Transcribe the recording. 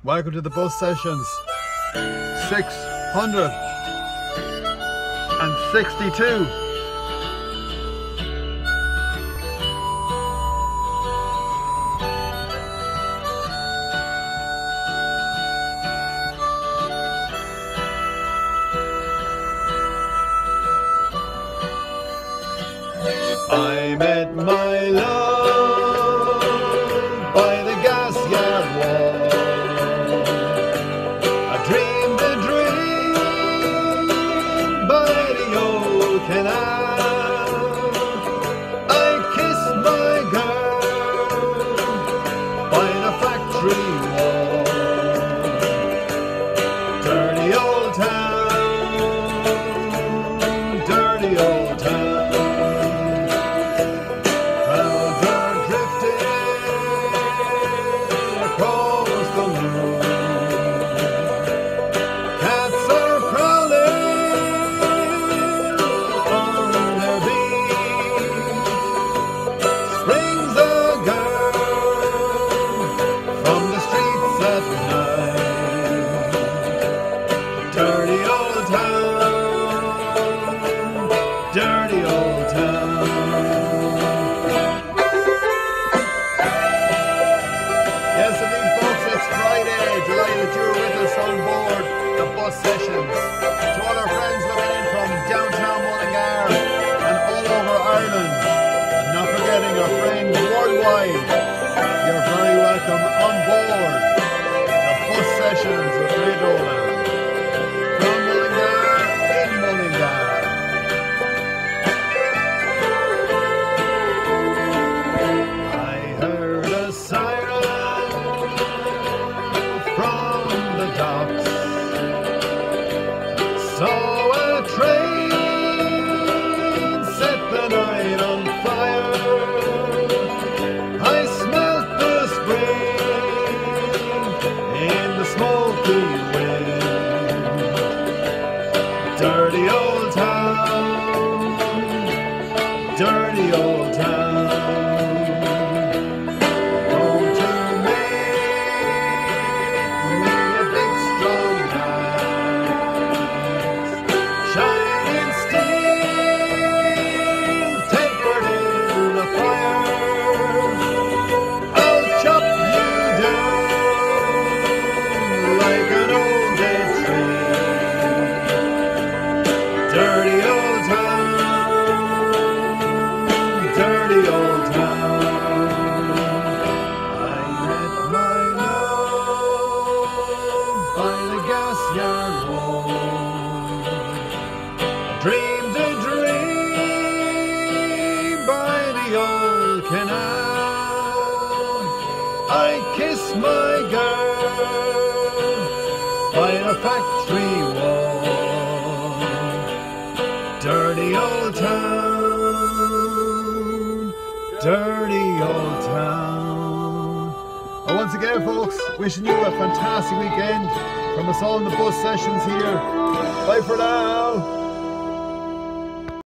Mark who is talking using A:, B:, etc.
A: Welcome to the bus sessions 662. I met my love by the gas yard wall. I dreamed a dream by the old canal. I kissed my girl by the factory wall. Dirty old town, dirty old town. Dirty old town, dirty old town. Yes, indeed, folks, it's Friday. Delighted you're with us on board the bus sessions. To all our friends looking in from downtown Mullingar and all over Ireland, and not forgetting our friends worldwide, you're very welcome on board the bus sessions with Radio Land. Saw a train set the night on fire. I smelt the spring in the smoky wind. Dirty old town, dirty old town. Won't you make me a big strong shining steel, tempered in the fire. I'll chop you down like an old dead tree. Dirty old town, dirty old town. I met my love by the gas yard wall. Dreamed a dream by the old canal. I kissed my girl by a factory wall. Dirty old town, dirty old town. And once again, folks, wishing you a fantastic weekend from us all in the bus sessions here. Bye for now.